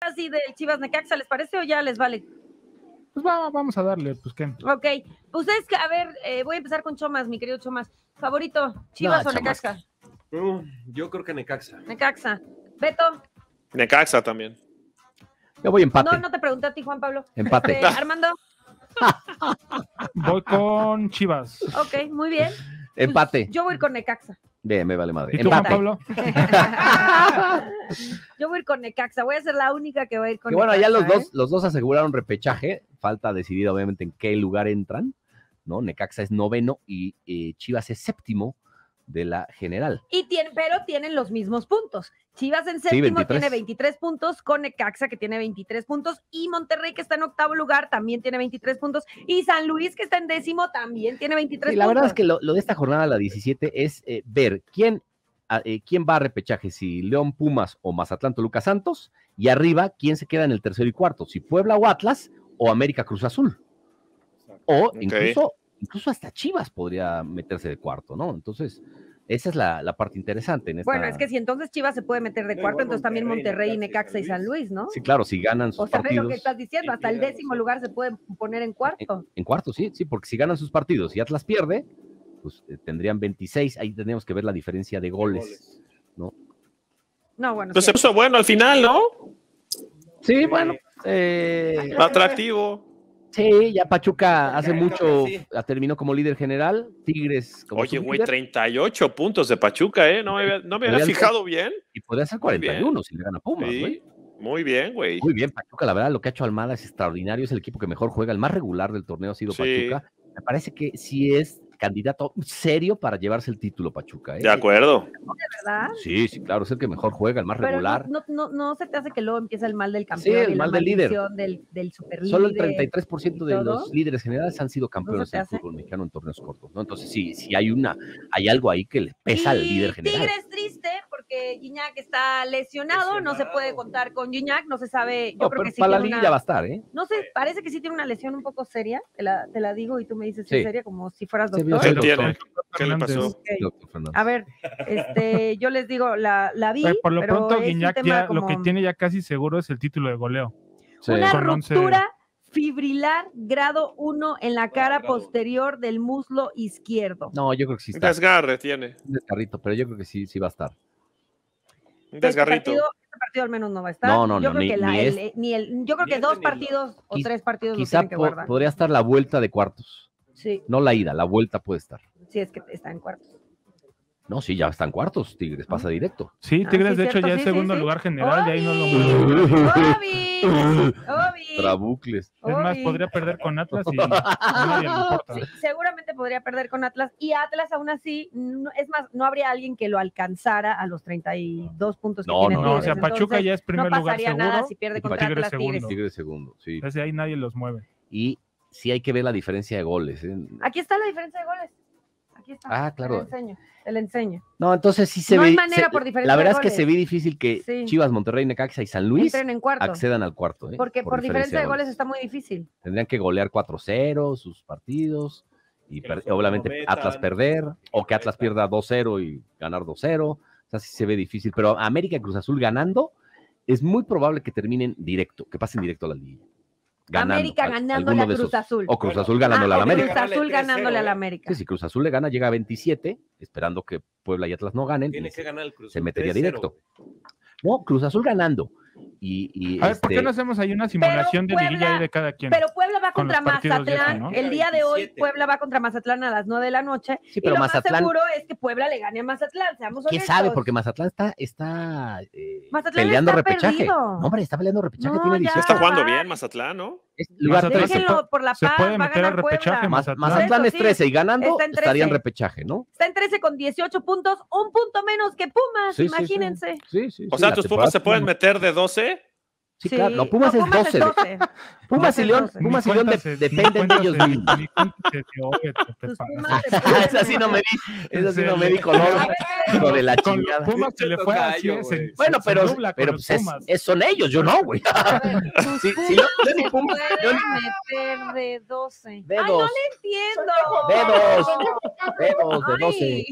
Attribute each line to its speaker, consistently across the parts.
Speaker 1: así del Chivas Necaxa, ¿les parece o ya les vale?
Speaker 2: Pues vamos a darle, pues qué.
Speaker 1: Ok, ustedes, a ver, voy a empezar con Chomas, mi querido Chomas. ¿Favorito, Chivas o Necaxa?
Speaker 3: Yo creo que Necaxa.
Speaker 1: Necaxa. Beto.
Speaker 4: Necaxa también.
Speaker 5: Yo voy empate.
Speaker 1: No te pregunté a ti, Juan Pablo.
Speaker 5: Empate.
Speaker 1: Armando.
Speaker 2: Voy con Chivas.
Speaker 1: Ok, muy bien.
Speaker 5: Empate.
Speaker 1: Pues yo voy a ir con Necaxa.
Speaker 5: Bien, me vale madre.
Speaker 2: ¿Y tú, Juan Pablo?
Speaker 1: Yo voy a ir con Necaxa. Voy a ser la única que va a ir con
Speaker 5: Necaxa.
Speaker 1: Necaxa.
Speaker 5: Bueno, ya los dos aseguraron repechaje. Falta decidir, obviamente, en qué lugar entran, ¿no? Necaxa es 9º y Chivas es 7º de la general.
Speaker 1: Pero tienen los mismos puntos. Chivas en 7º tiene 23 puntos, con Necaxa que tiene 23 puntos, y Monterrey que está en 8º lugar también tiene 23 puntos, y San Luis que está en 10º también tiene 23 puntos.
Speaker 5: La verdad es que lo de esta jornada, la 17, es ver quién va a repechaje, si León, Pumas o Mazatlán, Toluca, Santos, y arriba quién se queda en el tercero y cuarto, si Puebla o Atlas o América, Cruz Azul. O incluso hasta Chivas podría meterse de cuarto, ¿no? Entonces, esa es la parte interesante.
Speaker 1: Bueno, es que si entonces Chivas se puede meter de cuarto, entonces también Monterrey, Necaxa y San Luis, ¿no?
Speaker 5: Sí, claro, si ganan sus partidos. O sea,
Speaker 1: lo que estás diciendo, hasta el 10º lugar se puede poner en cuarto.
Speaker 5: En cuarto, sí, porque si ganan sus partidos y Atlas pierde, pues tendrían 26, ahí tendríamos que ver la diferencia de goles, ¿no?
Speaker 1: No, bueno.
Speaker 4: Pues se puso bueno al final, ¿no?
Speaker 5: Sí, bueno.
Speaker 4: Atractivo.
Speaker 5: Sí, ya Pachuca hace mucho terminó como líder general, Tigres como
Speaker 4: Oye, güey, 38 puntos de Pachuca, ¿eh? No me había fijado bien.
Speaker 5: Y podría ser 41 si le gana Pumas, güey.
Speaker 4: Sí, muy bien, güey.
Speaker 5: Muy bien, Pachuca, la verdad, lo que ha hecho Almada es extraordinario, es el equipo que mejor juega, el más regular del torneo ha sido Pachuca. Me parece que sí es candidato serio para llevarse el título Pachuca, ¿eh?
Speaker 4: De acuerdo.
Speaker 1: ¿De verdad?
Speaker 5: Sí, claro, es el que mejor juega, el más regular.
Speaker 1: No se te hace que luego empieza el mal del campeón.
Speaker 5: Sí, el mal del líder.
Speaker 1: Del superlíder.
Speaker 5: Solo el 33% de los líderes generales han sido campeones del fútbol mexicano en torneos cortos, ¿no? Entonces sí hay algo ahí que le pesa al líder general.
Speaker 1: Tigres triste porque Gignac está lesionado, no se puede contar con Gignac, no se sabe. Yo creo que sí
Speaker 5: para la liga ya va a estar, ¿eh?
Speaker 1: No sé, parece que sí tiene una lesión un poco seria, te la digo y tú me dices si es seria, como si fueras doctor.
Speaker 4: ¿Qué le pasó?
Speaker 1: Okay. A ver, yo les digo, la vi.
Speaker 2: Por lo
Speaker 1: pero
Speaker 2: pronto, Gignac ya lo que tiene ya casi seguro es el título de goleo.
Speaker 1: Sí. Una ruptura fibrilar grado 1 en la cara posterior del muslo izquierdo.
Speaker 5: No, yo creo que sí está.
Speaker 4: Desgarre tiene.
Speaker 5: Un desgarrito, pero yo creo que sí va a estar.
Speaker 4: Un desgarrito.
Speaker 1: Este partido al menos no va a estar. Yo creo que 2 partidos o 3 partidos
Speaker 5: quizá
Speaker 1: lo tienen que guardar.
Speaker 5: Podría estar la vuelta de cuartos.
Speaker 1: Sí.
Speaker 5: No la ida, la vuelta puede estar.
Speaker 1: Sí, es que está en cuartos.
Speaker 5: No, sí, ya está en cuartos, Tigres, pasa directo.
Speaker 2: Sí, Tigres de hecho ya es segundo lugar general, de ahí no lo mueven.
Speaker 5: Trabucles.
Speaker 2: Es más, podría perder con Atlas y nadie le importa.
Speaker 1: Sí, seguramente podría perder con Atlas, y Atlas aún así, es más, no habría alguien que lo alcanzara a los 32 puntos que tiene Tigres.
Speaker 2: No, o sea, Pachuca ya es primer lugar seguro.
Speaker 1: No pasaría nada si pierde contra Atlas.
Speaker 5: Tigres segundo, sí.
Speaker 2: Entonces ahí nadie los mueve.
Speaker 5: Y sí hay que ver la diferencia de goles.
Speaker 1: Aquí está la diferencia de goles. Aquí está.
Speaker 5: Ah, claro.
Speaker 1: Te la enseño.
Speaker 5: No, entonces sí se ve.
Speaker 1: No hay manera por diferencia.
Speaker 5: La verdad es que se ve difícil que Chivas, Monterrey, Necaxa y San Luis accedan al cuarto.
Speaker 1: Porque por diferencia de goles está muy difícil.
Speaker 5: Tendrían que golear 4-0 sus partidos y obviamente Atlas perder, o que Atlas pierda 2-0 y ganar 2-0. O sea, sí se ve difícil. Pero América y Cruz Azul ganando, es muy probable que terminen directo, que pasen directo a la liga.
Speaker 1: América ganándole a Cruz Azul.
Speaker 5: O Cruz Azul ganándole a la América.
Speaker 1: Cruz Azul ganándole a la América.
Speaker 5: Sí, si Cruz Azul le gana, llega a 27, esperando que Puebla y Atlas no ganen.
Speaker 3: Tiene que ganar el Cruz Azul.
Speaker 5: Se metería directo. No, Cruz Azul ganando.
Speaker 2: A ver, ¿por qué no hacemos ahí una simulación de liguilla ahí de cada quien?
Speaker 1: Pero Puebla va contra Mazatlán. ¿No? El día de hoy, Puebla va contra Mazatlán a las 9 de la noche.
Speaker 5: Sí, pero
Speaker 1: y lo
Speaker 5: Mazatlán,
Speaker 1: más seguro es que Puebla le gane a Mazatlán. Seamos honestos.
Speaker 5: ¿Quién sabe? Porque Mazatlán está
Speaker 1: Mazatlán
Speaker 5: peleando
Speaker 1: está
Speaker 5: repechaje.
Speaker 1: Perdido.
Speaker 5: No, hombre, está peleando repechaje.
Speaker 1: No,
Speaker 5: tiene 18.
Speaker 4: Está jugando bien Mazatlán, ¿no?
Speaker 1: Déjenlo por la paz.
Speaker 2: Se puede meter al repechaje.
Speaker 5: Mazatlán es 13 y ganando estaría en repechaje, ¿no?
Speaker 1: Está en 13 con 18 puntos, un punto menos que Pumas, imagínense.
Speaker 5: Sí,
Speaker 4: o sea, tus Pumas se pueden meter de 12.
Speaker 5: Sí, claro. No, Pumas es 12. Pumas y León dependen de ellos mismos. Esa sí no me di color. Lo de la chingada.
Speaker 2: Pumas se le fue así.
Speaker 5: Bueno, pero pues son ellos, yo no, güey.
Speaker 1: Sí, yo Pumas. Meter de 12. Ay, no le entiendo.
Speaker 5: De 12.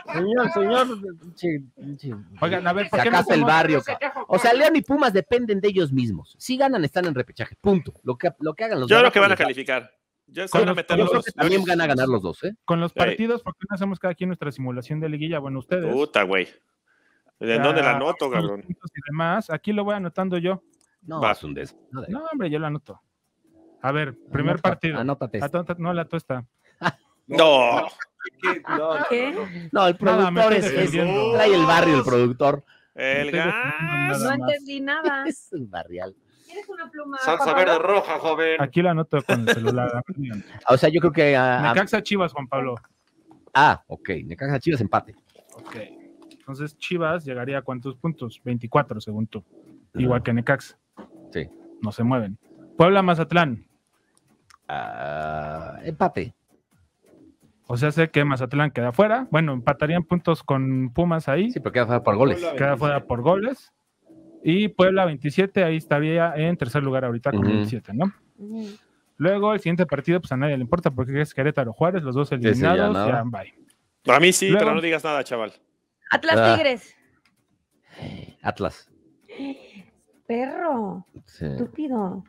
Speaker 5: Señor.
Speaker 2: Oigan, a ver, ¿por qué
Speaker 5: sacaste el barrio? O sea, León y Pumas dependen de ellos ellos mismos. Si ganan, están en repechaje, punto. Lo que hagan los
Speaker 4: Yo
Speaker 5: de
Speaker 4: creo que van a
Speaker 5: abajo,
Speaker 4: calificar. Yo se van a meter los dos.
Speaker 5: también van a ganar los dos, ¿eh?
Speaker 2: Con los partidos, ¿por qué no hacemos cada quien nuestra simulación de liguilla? Bueno, ustedes.
Speaker 4: Puta, güey. ¿De dónde la anoto,
Speaker 2: con los
Speaker 4: cabrón?
Speaker 2: puntos y demás. Aquí lo voy anotando yo.
Speaker 5: No,
Speaker 4: Va.
Speaker 5: es un desmadre.
Speaker 2: No, hombre, yo lo anoto. A ver, primer partido.
Speaker 5: Anótate.
Speaker 2: No, la tuesta.
Speaker 4: No.
Speaker 1: ¿Qué?
Speaker 5: No, el
Speaker 2: Nada, me
Speaker 5: productor
Speaker 2: estoy defendiendo.
Speaker 5: trae el barrio, el productor.
Speaker 4: El
Speaker 2: Estoy
Speaker 4: gas.
Speaker 2: defendiendo
Speaker 1: No
Speaker 2: nada más.
Speaker 1: entendí nada.
Speaker 5: Es el barrial.
Speaker 1: ¿Quieres una pluma?
Speaker 3: Salsa
Speaker 1: Juan
Speaker 3: verde
Speaker 1: Pablo?
Speaker 3: roja, joven.
Speaker 2: Aquí lo anoto con el celular.
Speaker 5: O sea, yo creo que...
Speaker 2: Necaxa Chivas, Juan Pablo.
Speaker 5: ok. Necaxa Chivas empate.
Speaker 2: Ok. Entonces Chivas llegaría a ¿cuántos puntos? 24, según tú. Igual que Necaxa.
Speaker 5: Sí.
Speaker 2: No se mueven. Puebla Mazatlán.
Speaker 5: Empate.
Speaker 2: O sea, sé que Mazatlán queda fuera. Bueno, empatarían puntos con Pumas ahí.
Speaker 5: Sí, pero queda fuera por goles.
Speaker 2: Queda fuera por goles. Y Puebla 27, ahí estaría en tercer lugar ahorita con 27, ¿no?
Speaker 1: Ujú.
Speaker 2: Luego el siguiente partido, pues a nadie le importa porque es Querétaro Juárez, los dos
Speaker 5: ya
Speaker 2: eliminados,
Speaker 5: nada.
Speaker 2: ya bye.
Speaker 4: A mí sí,
Speaker 2: Luego-
Speaker 4: pero no digas nada, chaval.
Speaker 1: Atlas Tigres.
Speaker 5: Atlas.
Speaker 1: Perro.
Speaker 5: Sí.
Speaker 1: Estúpido.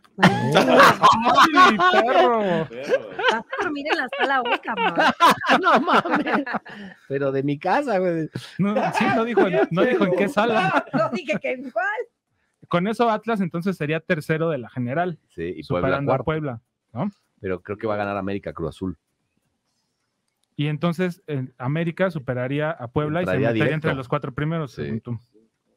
Speaker 2: ¡Ay, perro!
Speaker 1: Vas a dormir en la sala hoy, cabrón.
Speaker 5: No mames. Pero de mi casa, güey.
Speaker 2: No, sí, no dijo en qué sala.
Speaker 1: No dije que en cuál.
Speaker 2: Con eso Atlas entonces sería tercero de la general,
Speaker 5: Sí, y Puebla
Speaker 2: superando a
Speaker 5: cuarto.
Speaker 2: Puebla, ¿no?
Speaker 5: Pero creo que va a ganar América Cruz Azul.
Speaker 2: Y entonces América superaría a Puebla
Speaker 5: Entraría
Speaker 2: y se metería
Speaker 5: directo.
Speaker 2: entre los 4 primeros,
Speaker 5: Sí.
Speaker 2: según tú.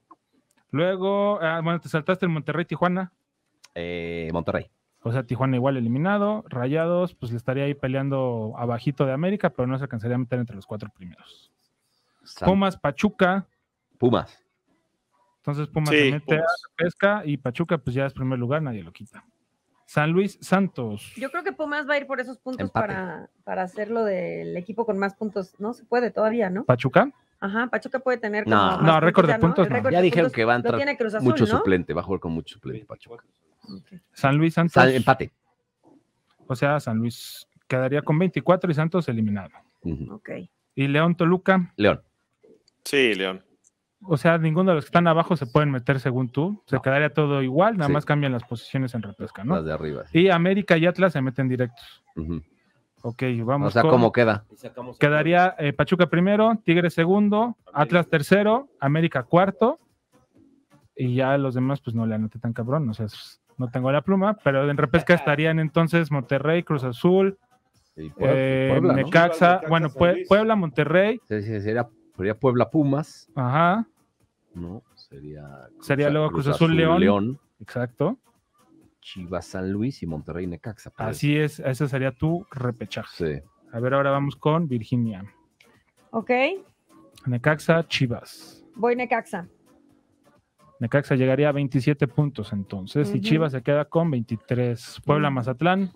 Speaker 2: Luego, bueno, te saltaste el Monterrey-Tijuana.
Speaker 5: Monterrey.
Speaker 2: O sea, Tijuana igual eliminado. Rayados, pues le estaría ahí peleando abajito de América, pero no se alcanzaría a meter entre los 4 primeros. Pumas, Pachuca.
Speaker 5: Pumas.
Speaker 2: Entonces Pumas
Speaker 4: Sí,
Speaker 2: se mete
Speaker 4: Pumas.
Speaker 2: a la pesca y Pachuca pues ya es primer lugar, nadie lo quita. San Luis Santos.
Speaker 1: Yo creo que Pumas va a ir por esos puntos
Speaker 5: Empate.
Speaker 1: para hacerlo del equipo con más puntos. No se puede todavía, ¿no?
Speaker 2: Pachuca.
Speaker 1: Ajá, Pachuca puede tener
Speaker 5: No.
Speaker 1: como más
Speaker 2: No, récord de
Speaker 1: ya,
Speaker 2: puntos
Speaker 1: El
Speaker 2: no.
Speaker 1: récord
Speaker 5: Ya
Speaker 1: de
Speaker 5: dijeron
Speaker 1: puntos
Speaker 5: que va a
Speaker 1: lo
Speaker 5: entrar
Speaker 1: tiene Cruz Azul,
Speaker 5: mucho
Speaker 1: ¿no?
Speaker 5: suplente. Va a jugar con mucho suplente Pachuca.
Speaker 1: Ok.
Speaker 2: San Luis Santos.
Speaker 5: Empate.
Speaker 2: O sea, San Luis quedaría con 24 y Santos eliminado.
Speaker 5: Ujú.
Speaker 1: Ok.
Speaker 2: Y León Toluca.
Speaker 5: León.
Speaker 4: Sí, León.
Speaker 2: O sea, ninguno de los que están abajo se pueden meter según tú. Se
Speaker 5: No.
Speaker 2: quedaría todo igual, nada
Speaker 5: Sí.
Speaker 2: más cambian las posiciones en repesca, ¿no?
Speaker 5: Las de arriba. sí.
Speaker 2: Y América y Atlas se meten directos.
Speaker 5: Ujú.
Speaker 2: Ok, vamos
Speaker 5: O sea,
Speaker 2: con...
Speaker 5: ¿cómo queda?
Speaker 3: Y sacamos
Speaker 2: Quedaría Pachuca primero, Tigres segundo, Atlas tercero, América cuarto, y ya los demás pues no le anoté tan cabrón, o sea, no tengo la pluma, pero en repesca estarían entonces Monterrey, Cruz Azul,
Speaker 5: Y Puebla, ¿no?
Speaker 2: Necaxa,
Speaker 3: Necaxa,
Speaker 2: bueno,
Speaker 3: San Luis.
Speaker 2: Puebla, Monterrey,
Speaker 5: Sí, sería Puebla Pumas.
Speaker 2: ajá,
Speaker 5: No, sería
Speaker 2: Sería Cruz Azul, León.
Speaker 5: León,
Speaker 2: exacto,
Speaker 5: Chivas San Luis y Monterrey Necaxa. pues.
Speaker 2: así es, ese sería tu repechaje.
Speaker 5: Sí.
Speaker 2: A ver, ahora vamos con Virginia,
Speaker 1: Ok.
Speaker 2: Necaxa, Chivas.
Speaker 1: Voy Necaxa.
Speaker 2: Necaxa llegaría a 27 puntos entonces, y
Speaker 1: Ujú.
Speaker 2: Chivas se queda con 23. Puebla,
Speaker 1: Ujú.
Speaker 2: Mazatlán.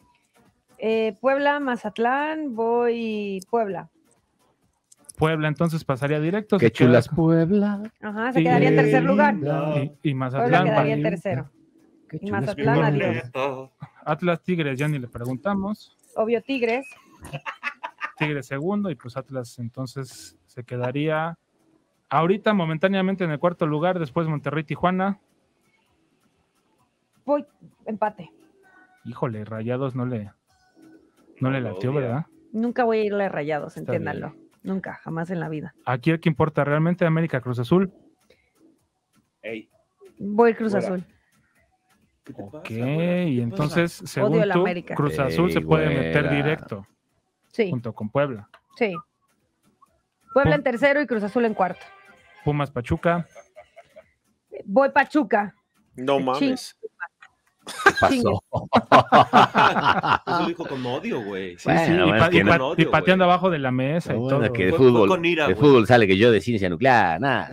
Speaker 1: Puebla, Mazatlán, voy Puebla.
Speaker 2: Puebla entonces pasaría directo.
Speaker 5: Qué
Speaker 2: se queda-
Speaker 5: chulas Puebla.
Speaker 1: Ajá, se quedaría en tercer lugar.
Speaker 2: Y
Speaker 1: Puebla
Speaker 2: Mazatlán.
Speaker 1: quedaría en
Speaker 2: va-
Speaker 1: tercero.
Speaker 5: Qué
Speaker 1: Y
Speaker 5: chulas
Speaker 1: Mazatlán,
Speaker 5: Puebla.
Speaker 1: adiós.
Speaker 2: Atlas Tigres, ya ni le preguntamos.
Speaker 1: Obvio Tigres.
Speaker 2: Tigres segundo y pues Atlas entonces se quedaría ahorita momentáneamente en el cuarto lugar, después Monterrey, Tijuana.
Speaker 1: Voy empate.
Speaker 2: Híjole, Rayados no le latió,
Speaker 3: odia.
Speaker 2: ¿verdad?
Speaker 1: Nunca voy a irle a Rayados,
Speaker 2: Está
Speaker 1: entiéndanlo. Nunca, jamás en la vida.
Speaker 2: Aquí el que importa realmente América Cruz Azul.
Speaker 3: Ey,
Speaker 1: Voy Cruz
Speaker 3: Fuera.
Speaker 1: Azul.
Speaker 3: ¿qué te pasa,
Speaker 2: Ok,
Speaker 3: güera?
Speaker 2: y entonces, según
Speaker 1: Odio a la
Speaker 2: tú,
Speaker 1: América.
Speaker 2: Cruz Azul se
Speaker 5: Ey,
Speaker 2: puede meter
Speaker 5: güera.
Speaker 2: directo
Speaker 1: Sí,
Speaker 2: junto con Puebla.
Speaker 1: sí. Puebla
Speaker 2: Pum.
Speaker 1: en tercero y Cruz Azul en cuarto.
Speaker 2: Pumas, Pachuca.
Speaker 1: Voy Pachuca.
Speaker 4: No mames.
Speaker 5: ¿Qué pasó?
Speaker 3: Eso lo dijo con odio, güey.
Speaker 2: Sí,
Speaker 5: Bueno,
Speaker 2: sí,
Speaker 5: bueno, es que no-
Speaker 3: con odio,
Speaker 2: y pateando
Speaker 3: güey.
Speaker 2: abajo de la mesa y
Speaker 5: Bueno,
Speaker 2: todo.
Speaker 5: que de
Speaker 3: Fue
Speaker 5: fútbol,
Speaker 3: con ira,
Speaker 5: de
Speaker 3: güey.
Speaker 5: fútbol sale que yo de ciencia nuclear, nada.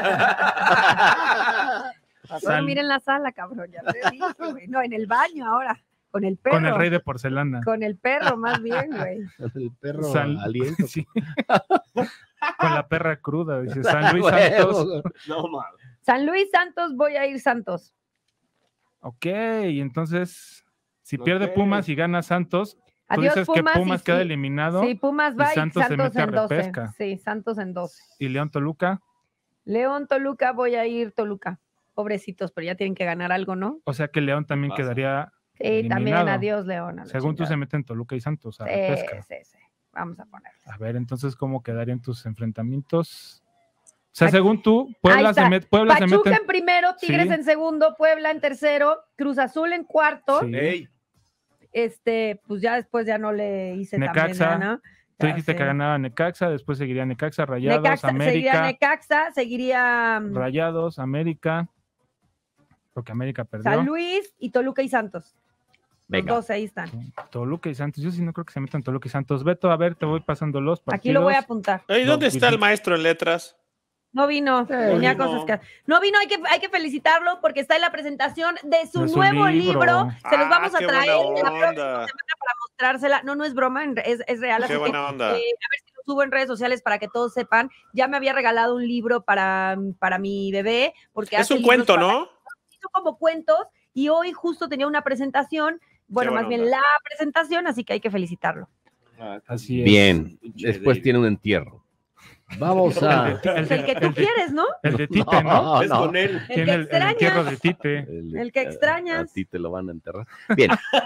Speaker 1: Ahora miren la sala, cabrón. Ya te dije, güey. No, en el baño ahora. Con el perro.
Speaker 2: Con el rey de porcelana.
Speaker 1: Con el perro, más bien, güey.
Speaker 5: El perro
Speaker 2: San-
Speaker 5: aliento.
Speaker 2: sí. Con la perra cruda, dice San Luis
Speaker 5: Huevo.
Speaker 2: Santos.
Speaker 3: No mames.
Speaker 1: San Luis Santos, voy a ir Santos.
Speaker 2: Ok, y entonces, si pierde
Speaker 3: Ok.
Speaker 2: Pumas y gana Santos, tú
Speaker 1: Adiós,
Speaker 2: dices
Speaker 1: Pumas.
Speaker 2: que Pumas
Speaker 1: y
Speaker 2: queda
Speaker 1: sí.
Speaker 2: eliminado.
Speaker 1: Sí, Pumas va
Speaker 2: y
Speaker 1: y
Speaker 2: Santos
Speaker 1: Santos,
Speaker 2: se mete a
Speaker 1: en 12.
Speaker 2: repesca.
Speaker 1: Sí, Santos en 12.
Speaker 2: Y León Toluca.
Speaker 1: León, Toluca, voy a ir Toluca. Pobrecitos, pero ya tienen que ganar algo, ¿no?
Speaker 2: O sea que León también
Speaker 3: Pasa.
Speaker 2: quedaría
Speaker 1: Sí,
Speaker 2: eliminado.
Speaker 1: también adiós, León. a la
Speaker 2: Según tú se
Speaker 1: chingada.
Speaker 2: meten Toluca y Santos a repesca.
Speaker 1: Sí. Vamos a poner.
Speaker 2: A ver, entonces, ¿cómo quedarían tus enfrentamientos? O sea,
Speaker 1: Aquí-
Speaker 2: según tú,
Speaker 1: Ahí
Speaker 2: Puebla
Speaker 1: está.
Speaker 2: se mete
Speaker 1: Pachuca en primero, Tigres
Speaker 2: Sí.
Speaker 1: en segundo, Puebla en tercero, Cruz Azul en cuarto.
Speaker 2: Sí.
Speaker 3: Ey,
Speaker 1: Pues ya después ya no le hice
Speaker 2: Necaxa.
Speaker 1: también gana.
Speaker 2: Tú
Speaker 1: Ya
Speaker 2: dijiste
Speaker 1: sé.
Speaker 2: que ganaba Necaxa, después seguiría Necaxa, Rayados,
Speaker 1: Seguiría
Speaker 2: América,
Speaker 1: Necaxa, seguiría
Speaker 2: Rayados, América, porque América perdió.
Speaker 1: San Luis y Toluca y Santos.
Speaker 5: Venga.
Speaker 1: Los dos ahí están.
Speaker 2: Sí. Toluca y Santos. Yo sí no creo que se metan Toluca y Santos. Beto, a ver, te voy pasando los partidos.
Speaker 1: Aquí lo voy a apuntar.
Speaker 4: Ey, ¿dónde
Speaker 2: No,
Speaker 4: está el
Speaker 2: Virgil.
Speaker 4: maestro en letras?
Speaker 1: No vino, tenía
Speaker 3: vino.
Speaker 1: cosas que... No vino, hay que felicitarlo porque está en la presentación de su
Speaker 2: De su
Speaker 1: nuevo
Speaker 2: libro.
Speaker 1: libro. Se los vamos a
Speaker 4: qué
Speaker 1: traer
Speaker 4: buena
Speaker 1: la próxima
Speaker 4: onda.
Speaker 1: semana para mostrársela. No es broma, es real.
Speaker 4: Qué
Speaker 1: así
Speaker 4: buena
Speaker 1: que,
Speaker 4: onda.
Speaker 1: a ver si lo subo en redes sociales para que todos sepan. Ya me había regalado un libro para mi bebé. Porque
Speaker 4: Es
Speaker 1: hace
Speaker 4: un
Speaker 1: libros
Speaker 4: cuento,
Speaker 1: para-
Speaker 4: ¿no?
Speaker 1: Hizo como cuentos y hoy justo tenía una presentación. Bueno,
Speaker 4: buena
Speaker 1: más bien
Speaker 4: onda.
Speaker 1: la presentación, así que hay que felicitarlo.
Speaker 2: Así es.
Speaker 5: Bien,
Speaker 3: Pinche
Speaker 5: después
Speaker 3: David.
Speaker 5: tiene un entierro. Vamos a...
Speaker 1: Es el que tú quieres, ¿no?
Speaker 2: El de Tite, ¿no?
Speaker 3: ¿Ves con él?
Speaker 1: El
Speaker 2: Tiene
Speaker 1: que
Speaker 2: el entierro
Speaker 1: extrañas.
Speaker 2: de Tite.
Speaker 1: El que extrañas.
Speaker 5: A ti te lo van a enterrar. Bien,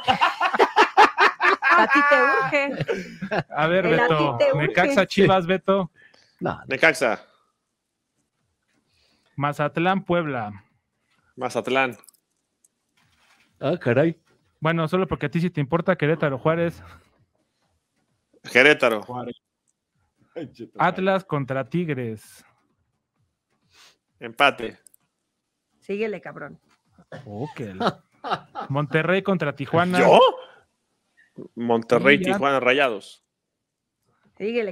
Speaker 1: A ti te urge.
Speaker 2: A ver,
Speaker 1: El a
Speaker 2: Beto.
Speaker 1: ti te urge.
Speaker 2: Necaxa, Chivas, Beto.
Speaker 5: no,
Speaker 4: Necaxa,
Speaker 2: Mazatlán, Puebla.
Speaker 4: Mazatlán,
Speaker 5: ah, caray.
Speaker 2: Bueno, solo porque a ti sí te importa Querétaro, Juárez.
Speaker 4: Querétaro,
Speaker 2: Atlas contra Tigres.
Speaker 4: empate.
Speaker 1: Síguele, cabrón.
Speaker 2: Ok. Monterrey contra Tijuana.
Speaker 4: ¿Yo? Monterrey,
Speaker 2: Sí, ya.
Speaker 4: Tijuana, Rayados.
Speaker 1: Síguele.